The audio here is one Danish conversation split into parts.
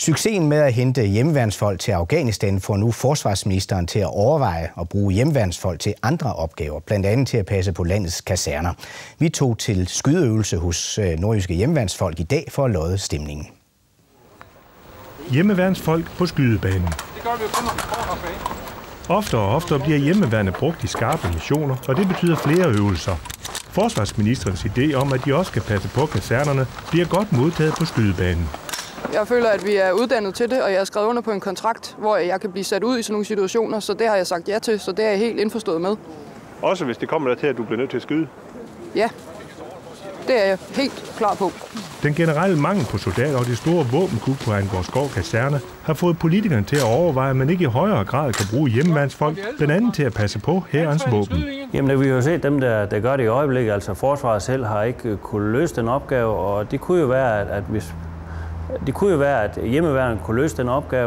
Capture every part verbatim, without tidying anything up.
Succesen med at hente hjemmeværnsfolk til Afghanistan får nu forsvarsministeren til at overveje at bruge hjemmeværnsfolk til andre opgaver, blandt andet til at passe på landets kaserner. Vi tog til skydeøvelse hos nordjyske hjemmeværnsfolk i dag for at lodde stemningen. Hjemmeværnsfolk på skydebanen. Det gør vi jo kun, når vi får bane. Oftere og oftere bliver hjemmeværnet brugt i skarpe missioner, og det betyder flere øvelser. Forsvarsministerens idé om, at de også skal passe på kasernerne, bliver godt modtaget på skydebanen. Jeg føler, at vi er uddannet til det, og jeg har skrevet under på en kontrakt, hvor jeg kan blive sat ud i sådan nogle situationer, så det har jeg sagt ja til, så det er jeg helt indforstået med. Også hvis det kommer der til, at du bliver nødt til at skyde? Ja, det er jeg helt klar på. Den generelle mangel på soldater og det store våbenkug på Angårdskov Kaserne har fået politikerne til at overveje, at man ikke i højere grad kan bruge hjemmeværnsfolk, blandt andet til at passe på hærens våben. Jamen, vi har jo set dem, der, der gør det i øjeblikket. Altså, forsvaret selv har ikke kunne løse den opgave, og det kunne jo være, at, at hvis det kunne jo være, at hjemmeværnet kunne løse den opgave.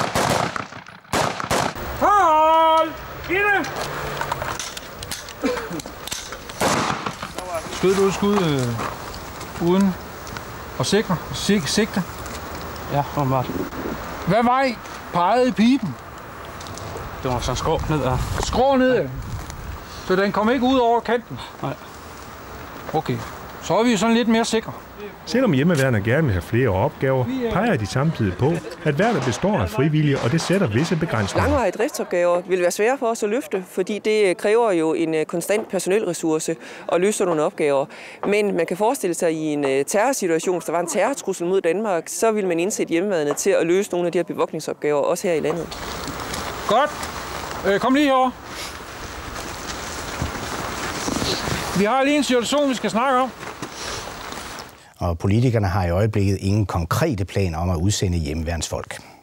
Hold! Inde! Skød du skud øh, uden at sikre? Sik sigte? Ja, normalt. Hvad vej pegede i pipen? Det var sådan skrå ned der. Skrå ned? Ja. Så den kom ikke ud over kanten? Nej. Okay, så er vi sådan lidt mere sikre. Selvom hjemmeværnet gerne vil have flere opgaver, peger de samtidig på, at værnet består af frivillige, og det sætter visse begrænsninger. Langvarige driftsopgaver vil være svære for os at løfte, fordi det kræver jo en konstant personelressource at løse nogle opgaver. Men man kan forestille sig, at i en terrorsituation, hvis der var en terrortrussel mod Danmark, så vil man indsætte hjemmeværnet til at løse nogle af de her bevogtningsopgaver, også her i landet. Godt. Øh, kom lige herover. Vi har lige en situation, vi skal snakke om. Og politikerne har i øjeblikket ingen konkrete planer om at udsende hjemmeværnsfolk.